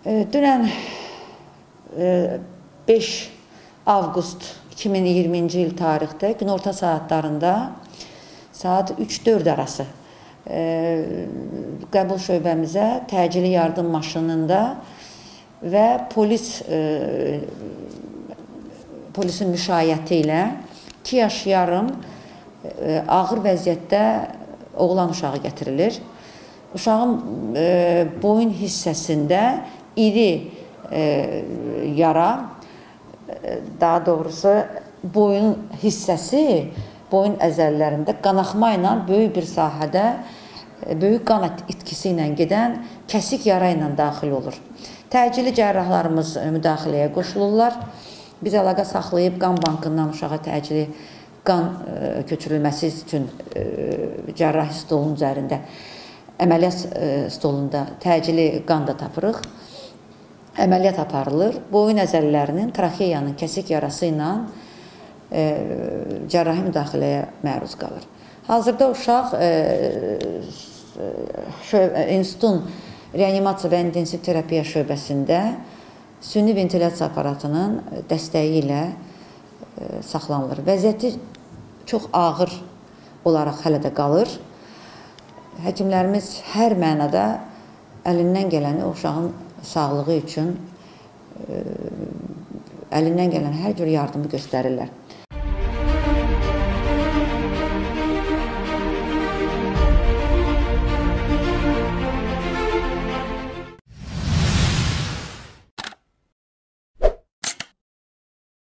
Dünən 5 avqust 2020-ci il tarixdə günorta saatlarında saat 3-4 arası qəbul şöbəmizə təcili yardım maşınında və polisin müşayiəti ilə 2 yaş yarım ağır vəziyyətdə oğlan uşağı gətirilir. Uşağın boyun hissəsində iri yara, daha doğrusu boyun hissəsi, boyun əzəllərində qanaxma ilə böyük bir sahədə, böyük qan itkisi ilə gedən kəsik yara ilə daxil olur. Təcili cərrahlarımız müdaxiləyə qoşulurlar. Biz əlaqə saxlayıb qan bankından uşağa təcili qan köçürülməsi üçün cərrahi stolun üzərində, əməliyyat stolunda təcili qan da tapırıq. Əməliyyat aparılır. Boyun əzəllərinin, traxeyanın kəsik yarası ilə cərrahi müdaxiləyə məruz qalır. Hazırda uşaq institutun reanimasiya və intensiv terapiya şöbəsində süni ventilyasiya aparatının dəstəyi ilə saxlanılır. Vəziyyəti çox ağır olaraq hələ də qalır. Həkimlərimiz hər mənada əlindən gələni uşağın sağlığı üçün əlindən gələn hər cür yardımı göstərirlər.